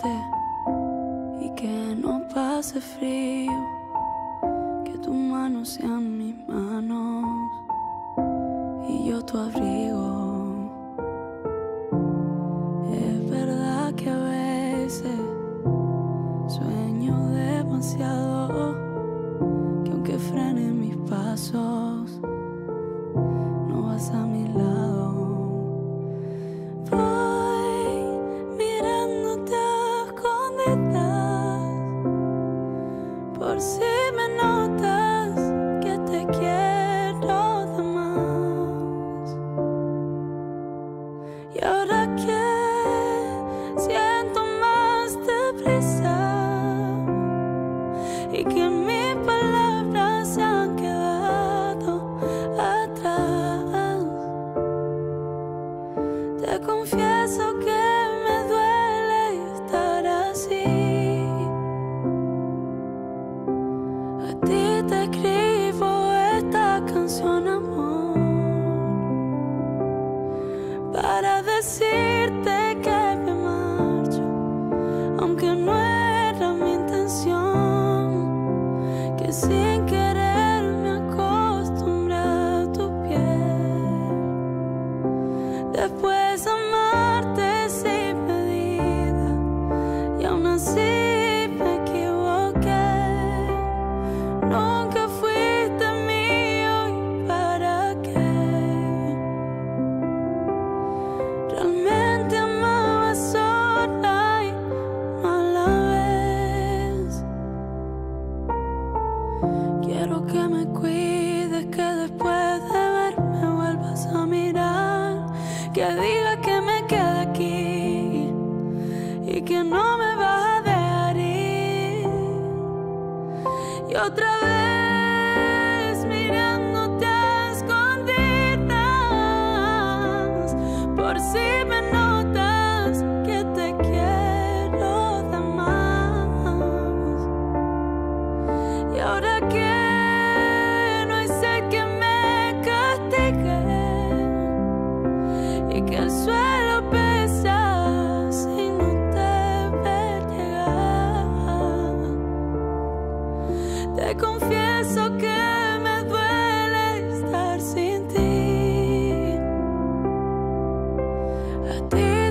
tenerte y que no pase frío, que tus manos sean mis manos y yo tu abrigo. Es verdad que a veces sueño demasiado, que aunque frene mis pasos, no vas a mi lado. Voy mirándote a escondidas, por si me notas que te quiero de más. Y ahora que siento más deprisa y que mis palabras se han quedado atrás, te confieso que me duele estar así. A ti te escribo esta canción, amor, para decirte que me marcho, aunque no era mi intención, que sin querer me acostumbré a tu piel. Después amarte sin medida y aún así me equivoqué. Nunca fuiste mío, ¿y para qué? Realmente amaba sola y no a la vez. Quiero que me cuides, que después de verme vuelvas a mirar, que digas que me quede aquí y que no me vas a dejar ir. Y otra vez mirándote a escondidas, por si me notas que te quiero de más. Y ahora que no hay ser que me castigue y que el suelo pesa si no te ve llegar, te confieso que me duele estar sin ti. A ti